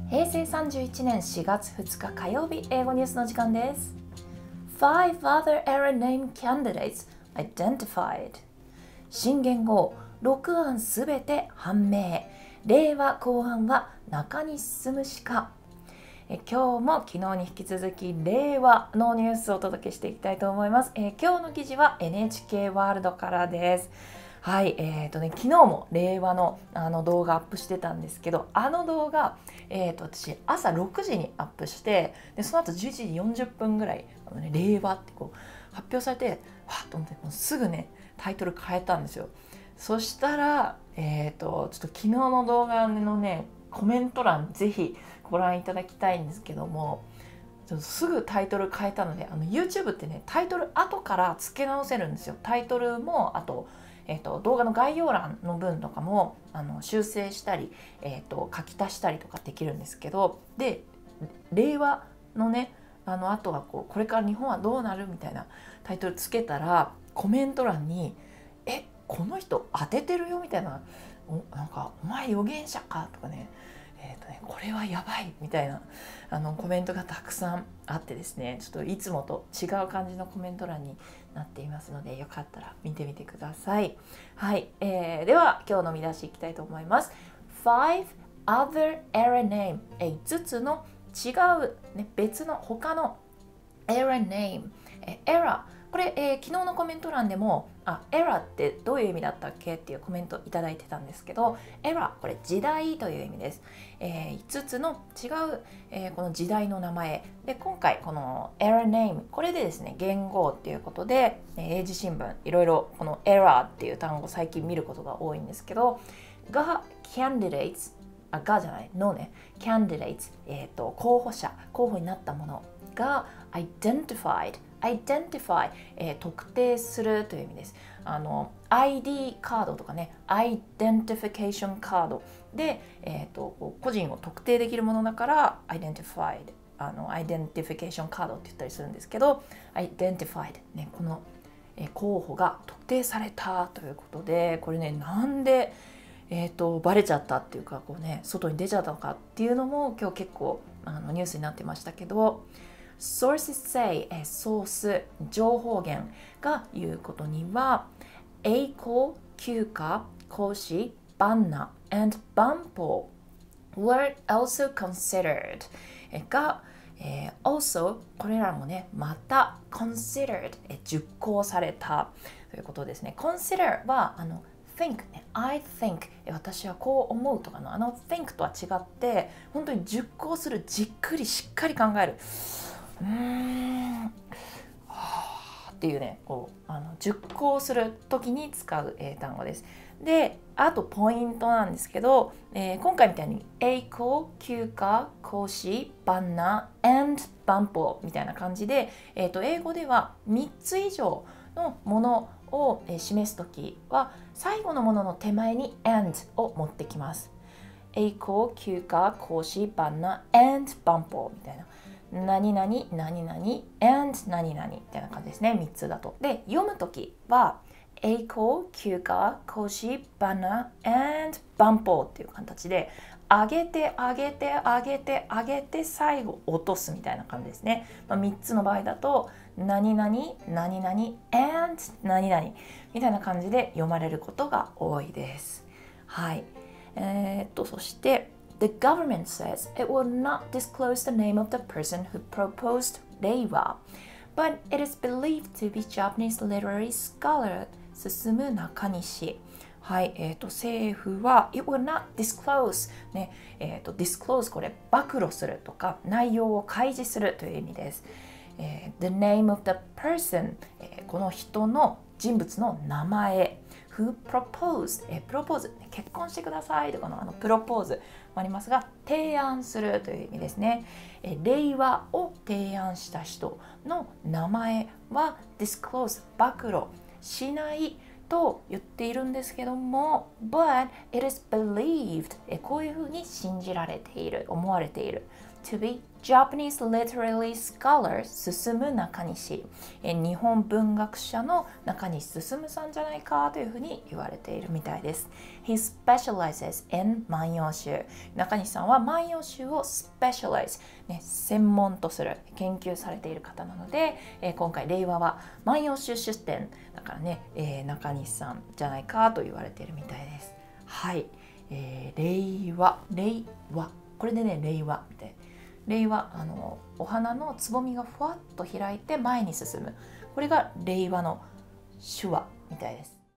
平成31年4月2日火曜日、英語ニュースの時間です。5 other error name candidates identified。 新元号6案すべて判明。令和後半は中に進むしか。今日も昨日に引き続き令和のニュースをお届けしていきたいと思います。今日の記事は NHK ワールドからです。はい、昨日も令和の動画アップしてたんですけど、動画、私朝6時にアップして、でその後11時40分ぐらい令和ってこう発表されて、わっと思ってもうすぐねタイトル変えたんですよ。そしたら、ちょっと昨日の動画のねコメント欄ぜひご覧いただきたいんですけども、ちょっとすぐタイトル変えたので、YouTube ってねタイトル後から付け直せるんですよ。タイトルもあと動画の概要欄の文とかも修正したり、書き足したりとかできるんですけど、で令和のねあとはこれから日本はどうなるみたいなタイトルつけたら、コメント欄に「この人当ててるよ」みたいな「なんかお前預言者か」とかね「これはやばい」みたいなコメントがたくさんあってですね、ちょっといつもと違う感じのコメント欄になっていますので、よかったら見てみてください。はい、では今日の見出しいきたいと思います。5 other error name、5つの違う、ね、別の他の error name、error、これ、昨日のコメント欄でもエラーってどういう意味だったっけっていうコメントいただいてたんですけど、エラーこれ時代という意味です。5つの違う、この時代の名前で、今回このエラーネーム、これでですね元号っていうことで、英字新聞いろいろこのエラーっていう単語最近見ることが多いんですけど、が candidates、がじゃないのね、candidates、候補者、候補になったものが identified、特定するという意味です。ID カードとかね、identification カードで、個人を特定できるものだから identified、identification カードって言ったりするんですけど、identified、ね、この、候補が特定されたということで、これねなんでバレちゃったっていうか外に出ちゃったのかっていうのも今日結構ニュースになってましたけど、Sources say、ソース、情報源が言うことには、栄光、休暇、孔子、万難 and 万法 were also considered が、also これらもねまた considered、熟考されたということですね。consider はthink、I think、私はこう思うとかのthink とは違って、本当に熟考する、じっくりしっかり考える、っていうね、熟考する時に使う英単語です。で、あとポイントなんですけど、今回みたいに栄光、休暇、孔子、万難 and 万法みたいな感じで、英語では3つ以上のものを示すときは最後のものの手前に and を持ってきます。栄光、休暇、孔子、万難 and 万法みたいな、何々何々 and 何々みたいな感じですね、3つだと。で、読むときは栄光、休暇、孔子、万難 and 万法っていう形で上げて上げて上げて上げて最後落とすみたいな感じですね。3つの場合だと何々何々 and 何々みたいな感じで読まれることが多いです。はい。そしてThe government says it will not disclose the name of the person who proposed Reiwa, but it is believed to be Japanese literary scholar 進中西。はい、政府は it will not disclose、ねdisclose これ暴露するとか内容を開示するという意味です。the name of the person、この人の人物の名前。Who proposed、プロポーズ、結婚してくださいとかのプロポーズもありますが、提案するという意味ですね。令和を提案した人の名前は disclose、暴露しないと言っているんですけども、but it is believed、こういうふうに信じられている、思われている to be Japanese literary scholar 進中西、日本文学者の中西進さんじゃないかというふうに言われているみたいです。He specializes in 万葉集。中西さんは万葉集を specialize、専門とする研究されている方なので、今回令和は万葉集出典だからね、中西さんじゃないかと言われているみたいです。はい、令和これでね令和みたいな。令和お花のつぼみがふわっと開いて前に進む、これが令和の手話みたいです。